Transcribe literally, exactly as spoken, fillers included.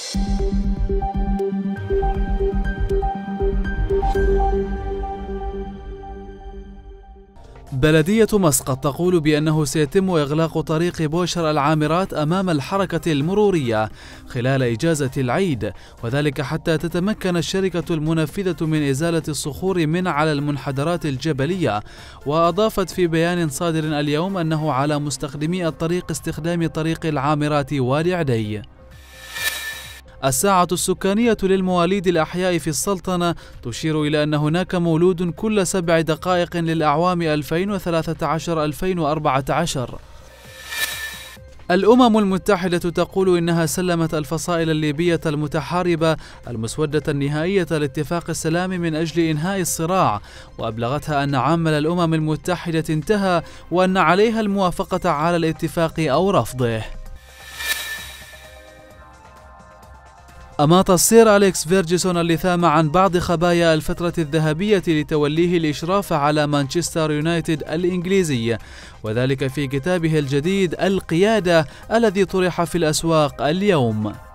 بلدية مسقط تقول بأنه سيتم إغلاق طريق بوشر العامرات أمام الحركة المرورية خلال إجازة العيد، وذلك حتى تتمكن الشركة المنفذة من إزالة الصخور من على المنحدرات الجبلية. وأضافت في بيان صادر اليوم أنه على مستخدمي الطريق استخدام طريق العامرات والعدي. الساعة السكانية للمواليد الأحياء في السلطنة تشير إلى أن هناك مولود كل سبع دقائق للأعوام ألفين وثلاثة عشر ألفين وأربعة عشر. الأمم المتحدة تقول إنها سلمت الفصائل الليبية المتحاربة المسودة النهائية لاتفاق السلام من أجل إنهاء الصراع، وأبلغتها أن عمل الأمم المتحدة انتهى وأن عليها الموافقة على الاتفاق أو رفضه. أماط السير أليكس فيرجسون اللثام عن بعض خبايا الفترة الذهبية لتوليه الإشراف على مانشستر يونايتد الإنجليزي، وذلك في كتابه الجديد القيادة الذي طرح في الأسواق اليوم.